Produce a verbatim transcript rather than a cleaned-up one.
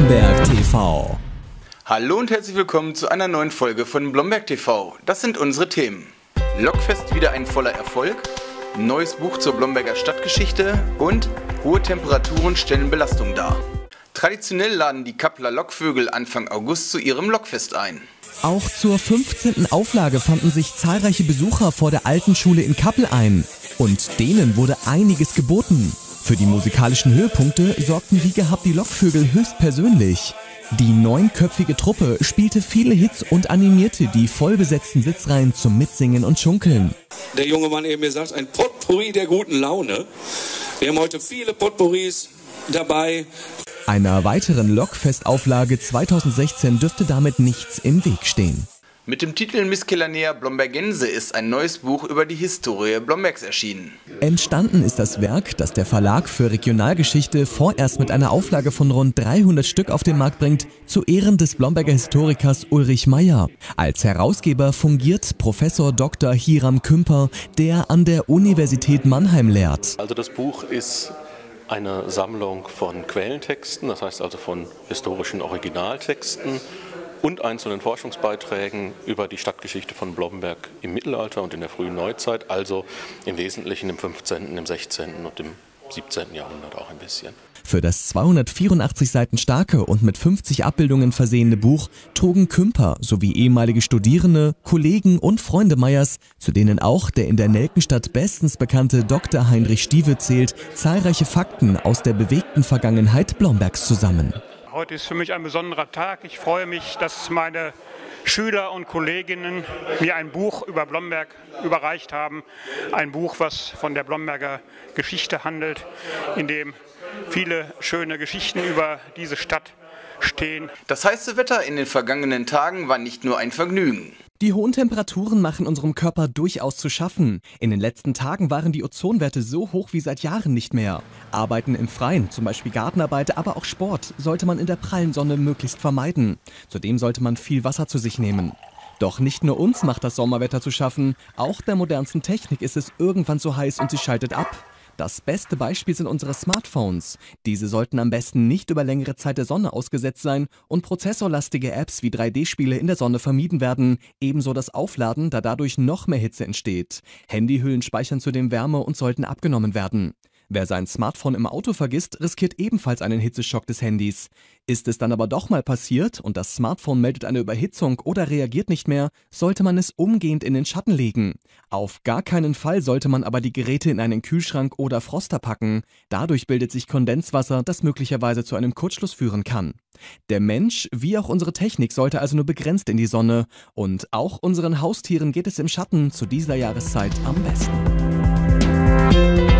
Blomberg T V. Hallo und herzlich willkommen zu einer neuen Folge von Blomberg T V. Das sind unsere Themen. Lokfest wieder ein voller Erfolg, neues Buch zur Blomberger Stadtgeschichte und hohe Temperaturen stellen Belastung dar. Traditionell laden die Kappeler Lockvögel Anfang August zu ihrem Lokfest ein. Auch zur fünfzehnten Auflage fanden sich zahlreiche Besucher vor der alten Schule in Kappel ein. Und denen wurde einiges geboten. Für die musikalischen Höhepunkte sorgten wie gehabt die Lockvögel höchstpersönlich. Die neunköpfige Truppe spielte viele Hits und animierte die vollbesetzten Sitzreihen zum Mitsingen und Schunkeln. Der junge Mann eben gesagt, ein Potpourri der guten Laune. Wir haben heute viele Potpourris dabei. Einer weiteren Lokfestauflage zweitausendsechzehn dürfte damit nichts im Weg stehen. Mit dem Titel Miscellanea Blombergense ist ein neues Buch über die Historie Blombergs erschienen. Entstanden ist das Werk, das der Verlag für Regionalgeschichte vorerst mit einer Auflage von rund dreihundert Stück auf den Markt bringt, zu Ehren des Blomberger Historikers Ulrich Meyer. Als Herausgeber fungiert Professor Doktor Hiram Kümper, der an der Universität Mannheim lehrt. Also das Buch ist eine Sammlung von Quellentexten, das heißt also von historischen Originaltexten und einzelnen Forschungsbeiträgen über die Stadtgeschichte von Blomberg im Mittelalter und in der frühen Neuzeit, also im Wesentlichen im fünfzehnten, im sechzehnten und im siebzehnten Jahrhundert auch ein bisschen. Für das zweihundertvierundachtzig Seiten starke und mit fünfzig Abbildungen versehene Buch trugen Kümper sowie ehemalige Studierende, Kollegen und Freunde Meyers, zu denen auch der in der Nelkenstadt bestens bekannte Doktor Heinrich Stiewe zählt, zahlreiche Fakten aus der bewegten Vergangenheit Blombergs zusammen. Heute ist für mich ein besonderer Tag. Ich freue mich, dass meine Schüler und Kolleginnen mir ein Buch über Blomberg überreicht haben. Ein Buch, was von der Blomberger Geschichte handelt, in dem viele schöne Geschichten über diese Stadt stehen. Das heiße Wetter in den vergangenen Tagen war nicht nur ein Vergnügen. Die hohen Temperaturen machen unserem Körper durchaus zu schaffen. In den letzten Tagen waren die Ozonwerte so hoch wie seit Jahren nicht mehr. Arbeiten im Freien, zum Beispiel Gartenarbeit, aber auch Sport, sollte man in der prallen Sonne möglichst vermeiden. Zudem sollte man viel Wasser zu sich nehmen. Doch nicht nur uns macht das Sommerwetter zu schaffen, auch der modernsten Technik ist es irgendwann so heiß und sie schaltet ab. Das beste Beispiel sind unsere Smartphones. Diese sollten am besten nicht über längere Zeit der Sonne ausgesetzt sein und prozessorlastige Apps wie drei D Spiele in der Sonne vermieden werden, ebenso das Aufladen, da dadurch noch mehr Hitze entsteht. Handyhüllen speichern zudem Wärme und sollten abgenommen werden. Wer sein Smartphone im Auto vergisst, riskiert ebenfalls einen Hitzeschock des Handys. Ist es dann aber doch mal passiert und das Smartphone meldet eine Überhitzung oder reagiert nicht mehr, sollte man es umgehend in den Schatten legen. Auf gar keinen Fall sollte man aber die Geräte in einen Kühlschrank oder Froster packen. Dadurch bildet sich Kondenswasser, das möglicherweise zu einem Kurzschluss führen kann. Der Mensch, wie auch unsere Technik, sollte also nur begrenzt in die Sonne. Und auch unseren Haustieren geht es im Schatten zu dieser Jahreszeit am besten.